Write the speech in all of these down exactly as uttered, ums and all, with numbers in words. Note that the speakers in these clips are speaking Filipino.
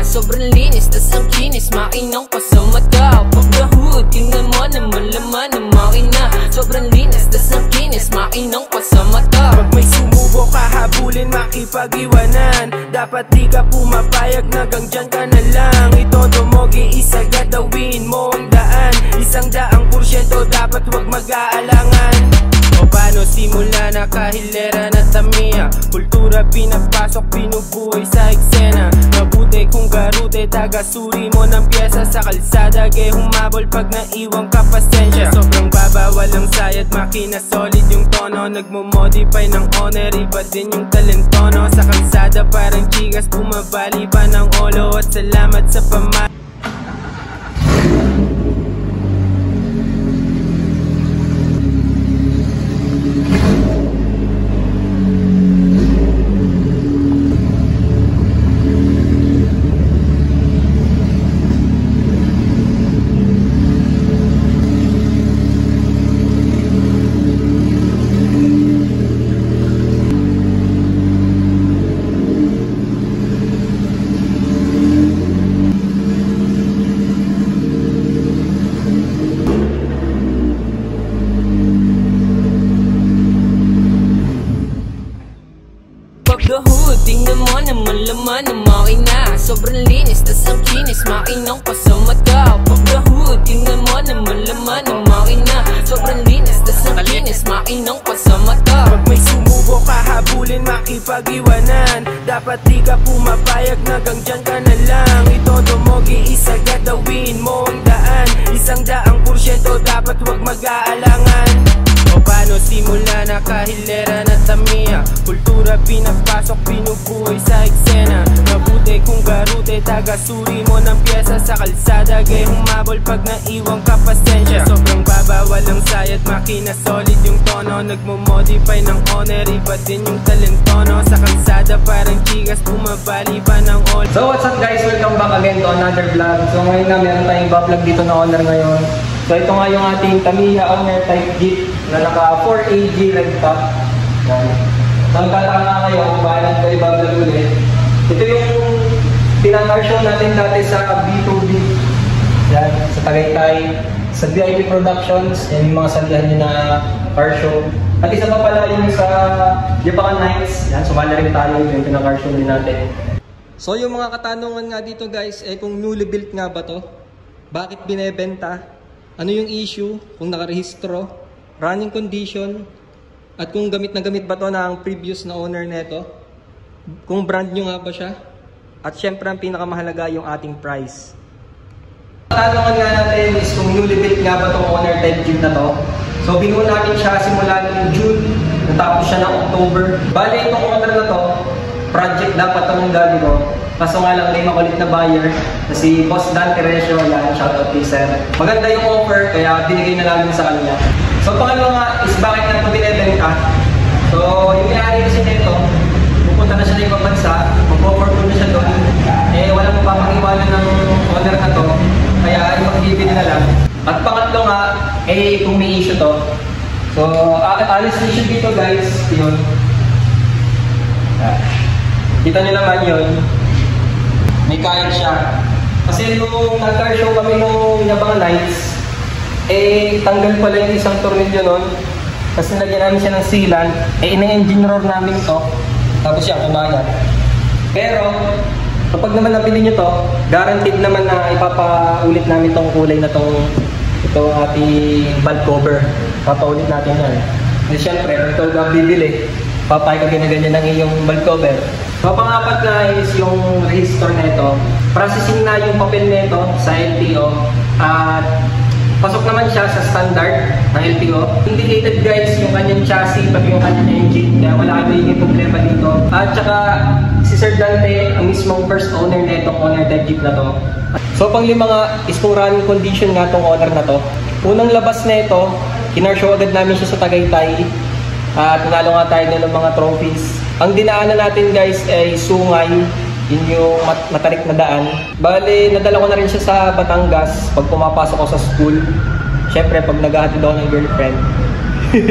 sobrang linis, tas ang kinis, makinang pa sa mata. Pag the hood, tingnan mo naman laman ng makina. Sobrang linis, tas ang kinis, makinang pa sa mata. Pag may sumubo ka, habulin, makipag-iwanan. Dapat di ka pumapayag na hanggang dyan ka na lang. Itodo mo, giisa gadawin mo ang daan. Isang daang porsyento, dapat wag mag-aalangan. O paano simula na kahilera na tamiya? Kultura pinapasok, binubuhay sa eksena. Mabuti kung garute, taga-suri mo ng pyesa. Sa kalsada, gay humabol pag naiwang ka pasensya. Sobrang baba, walang sayad, makina solid yung tono. Nagmo-modify ng honor, iba din yung talentono. Sa kalsada parang chigas, bumabali pa ng olo. At salamat sa pamay. The hood, tingnan mo naman laman ng makina. Sobrang linis, tas ang kinis, makinang pa sa mata. Pag the hood, tingnan mo naman laman ng makina. Sobrang linis, tas ang kinis, makinang pa sa mata. Pag may sumubo ka, habulin, makipag-iwanan. Dapat di ka pumapayag na hanggang dyan ka na lang. Itodo mo, giisa gadawin mo ang daan. Isang daang porsyento, dapat wag mag-aalangan. O paano simula na kahilera na tamiya? Kultura pinapasok, binubuhay sa eksena. Mabuti kung garute, taga-suri mo ng pyesa. Sa kalsada, gay humabol pag naiwang ka pasensya. Sobrang baba, walang sayad, makina solid yung tono. Nagmo-modify ng honor, iba din yung talentono. Sa kalsada parang chigas, bumabali pa ng all. So what's up guys, welcome back again to another vlog. So ngayon na meron tayong vlog dito na honor ngayon. So ito nga yung ating Tamiya Honor Type Jeep na naka four A G red top. Yan. So nagtataka nga kayo kung bakit ko i-vlog ulit. Ito yung pinang-car show natin dati sa B two B. Yan, sa Tagaytay, sa V I P Productions. Yan yung mga salihan nyo na car show. At isa pa pala yung sa Japan Nights. Yan, sumali rin tayo yung pinang-car show din natin. So yung mga katanungan nga dito guys, eh kung newly built nga ba to? Bakit binebenta? Ano yung issue? Kung nakarehistro? Running condition? At kung gamit na gamit ba to ng previous na owner neto? Kung brand new nga ba siya? At syempre ang pinakamahalaga yung ating price. Katanungan nga natin is kung newly built nga ba itong owner type Jeep na to? So binuo natin siya simula ng June, natapos siya ng October. Bale itong owner na to, project dapat itong gali ko. Kaso nga lang may makulit na buyer na si Boss Dan Teresio. Yan, shoutout kay sir. Maganda yung offer kaya binigay na namin sa kanya. So pangalawa nga is bakit na ito binibenta. So yung may-ari kasi nito, pupunta na siya na ibang bansa, mag-offer na siya doon. Eh walang mapapakiwanan ng owner na to, kaya ay mag-ibig na lang. At pangatlo nga, eh kung may issue to. So alis issue dito guys, yun. Kita nyo naman yun. May kahit siya. Kasi nung nag-car show kami nung Japan Nights, eh tanggal pala yung isang tornilyo nun. Kasi nagyan namin siya ng sealant. Eh ina-engine roar namin to. Tapos siya, kumayan. Pero, kapag naman nabili nyo to, guaranteed naman na ipapaulit namin tong kulay na tong itong ating valve cover. Papaulit natin yan. Kasi syempre, ito ang bibili. Papay ka ganyan-ganyan ng iyong valve cover. So, pang-apat na is yung register nito. Processing na yung papel nito sa L T O. At pasok naman siya sa standard ng L T O. Indicated guys yung kanyang chassis, pati yung kanyang engine. Kaya wala kayo yung problema dito. At saka si Sir Dante, ang mismong first owner na itong owner type Jeep na to. So pang-lima nga is kung running condition nga itong owner na to. Unang labas na ito, kinarshow agad namin siya sa Tagaytay. At nanalo nga tayo ng mga trophies. Ang dinaanan natin guys ay Sungay, yun yung mat matarik na daan. Bale, nadala ko na rin siya sa Batangas pag pumapasok ko sa school. Siyempre, pag naghahatid ako ng girlfriend.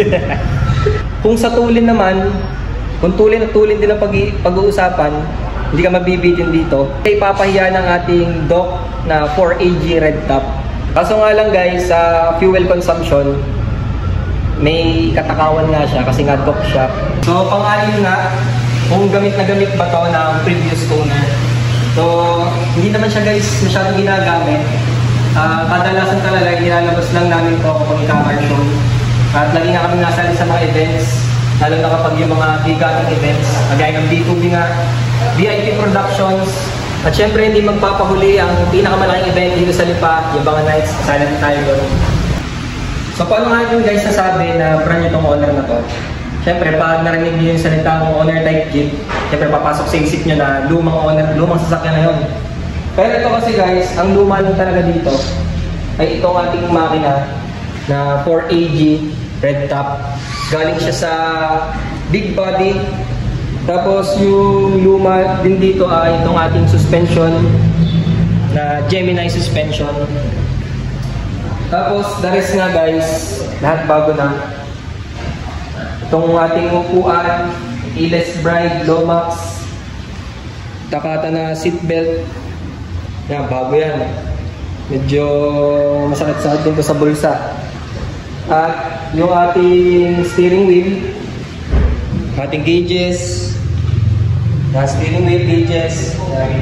Kung sa tulin naman, kung tulin at tulin din ang pag-uusapan, Hindi ka mabibitin dito. Ipapahiya ng ating dock na four A G red top. Kaso nga lang guys, sa fuel consumption, may katakawan nga siya kasi nga dock siya. So pang-alim nga, kung gamit na gamit ba to ng previous owner. So hindi naman siya guys masyadong ginagamit. Uh, kadalasan talaga nilalabas lang namin to kapag ika-car show. At lagi nga kami nasali sa mga events, lalo na kapag yung mga bigating events, kagaya ng B two B nga, V I P Productions. At syempre hindi magpapahuli ang pinakamalaking event dito sa Lipa, yung mga nights, kasali na tayo doon. So paano nga yung guys nasabi na brand itong owner na to? Syempre pag narinig niyo yung salitang owner type Jeep, syempre papasok sa isip nyo na lumang owner, lumang sasakyan na yun. Pero ito kasi guys, ang luma lang talaga dito ay itong ating makina na four A G red top. Galing siya sa big body. Tapos yung luma din dito ay itong ating suspension na Gemini suspension. Tapos the rest nga guys, lahat bago na. Itong ating upuan, keyless bride, Lomax, takata na seatbelt. Yan, bago yan. Medyo masakit-sakit din to sa bulsa. At yung ating steering wheel, ating gauges, na steering wheel gauges.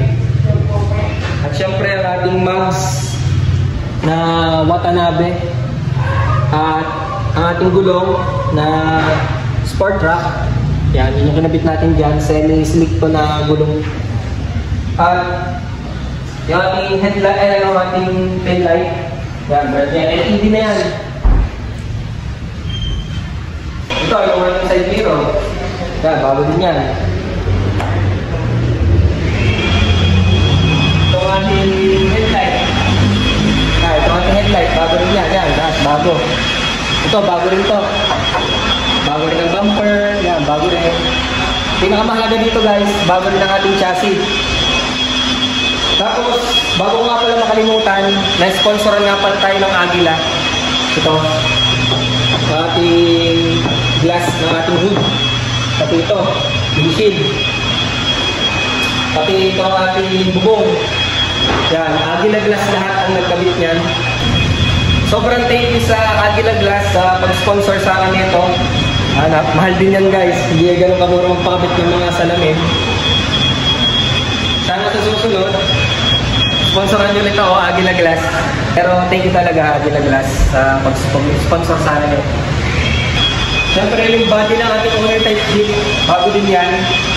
At syempre ang ating mugs na Watanabe. At ang ating gulong na Sport Track. Yan, yun yung kinabit natin dyan. Semi-slick to na gulong. At yung ating headlight, ay yung ating taillight. Yan, yan, L E D na yan. Ito, yung ating side mirror. Yan, bago din yan. Ito ang ating headlight. Yan, ito ang ating headlight. Bago rin yan. Yan, lahat, bago. Ito, bago rin to. Bago rin ang bumper. Yan, bago rin. Pinakamahalaga dito guys, bago rin ang ating chassis. Tapos, bago nga pala makalimutan, na-sponsoran nga pala tayo ng Agila. Ito. Sa ating glass ng ating hood. Pati ito, windshield. Pati ito ang ating bubong. Yan, Agila Glass lahat ang nagkabit niyan. Sobrang thank you sa Agila Glass sa pag-sponsor sa akin nito. Hanap, mahal din yan guys. Hindi ganun kamura magpakabit ng mga salamin. Sana sa susunod, sponsoran nyo nito, oh, Agila Glass. Pero thank you talaga Agila Glass sa pag-sponsor sa akin nito. Siyempre yung body ng ating owner type Jeep, bago din yan.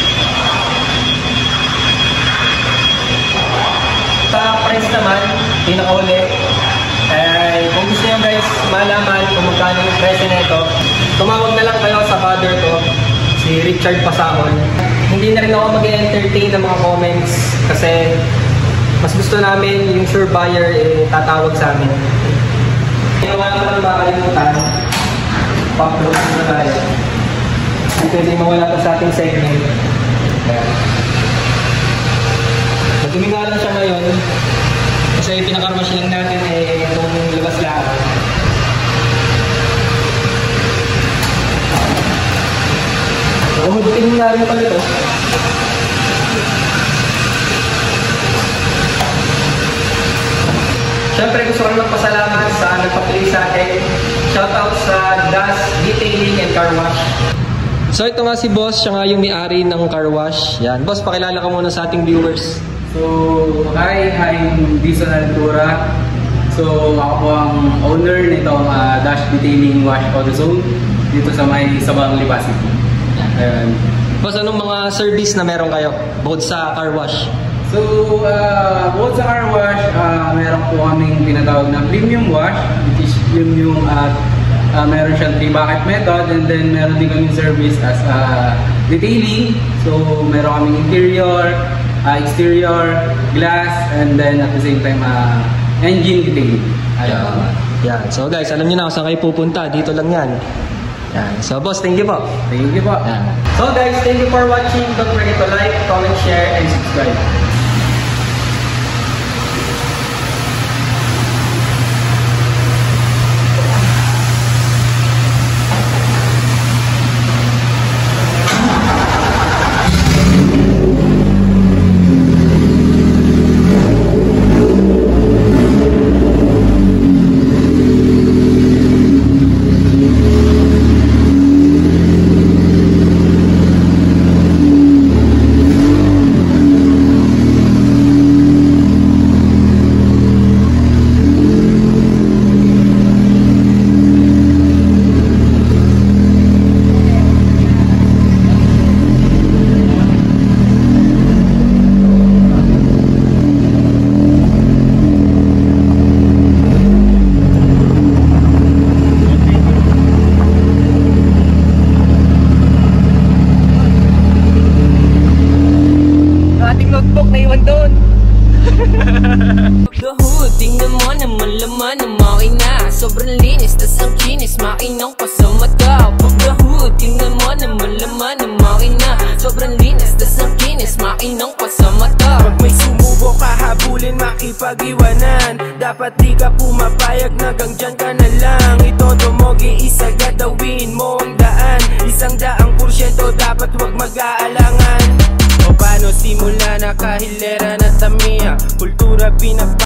Sa price naman, pinakauli. Eh, kung gusto nyo guys malaman kung magkano yung presyo na ito, tumawag na lang kayo sa father ko, si Richard Pasahon. Hindi na rin ako mag-entertain ng mga comments kasi mas gusto namin yung sure buyer eh, tatawag sa amin. Kaya wala ko lang makalimutan, pop-close na tayo. Hindi pwede mawala pa sa ating segment. Nagtuminga lang siya ngayon kasi pinakarmas lang natin eh itong labas lang. Nakuhudutin na rin pala ito. Siyempre gusto ko lang pasalamat sa nagpapili sa akin. Shoutout sa Das Detailing and Car Wash. So ito nga si Boss, siya nga yung may-ari ng car wash. Yan. Boss, pakilala ka muna sa ating viewers. So, hi, I'm Dison Altura. So, ako po ang owner nitong uh, Dash Detailing Wash AutoZone dito sa may Sabang Lipa City. Ayan. Boss, anong mga service na meron kayo bukod sa car wash? So, uh, bukod sa car wash, uh, meron po kaming tinatawag na premium wash, which is premium at uh, meron siyang three bucket method, and then meron din kaming service as uh, detailing. So, meron kaming interior, uh, exterior, glass, and then at the same time, uh, engine detailing. Ayan. Yan. So guys, alam niyo na kung saan kayo pupunta. Dito lang yan. Yan. So boss, thank you po. Thank you po. Yan. So guys, thank you for watching. Don't forget to like, comment, share, and subscribe. Pagdahod, tingnan mo naman laman ng makina. Sobrang linis, tas ang kinis, makinang pa sa mata. Pagdahod, tingnan mo naman laman ng makina. Sobrang linis, tas ang kinis, makinang pa sa mata. Pag may sumubok ka habulin, makipag-iwanan. Dapat di ka pumapayag, nagang dyan ka na lang. Itodo mo, giisa gadawin mo ang daan. Isang daang porsyento, dapat wag mag-aalangan. O paano simula na kahilera na tamiya, kultura pinapa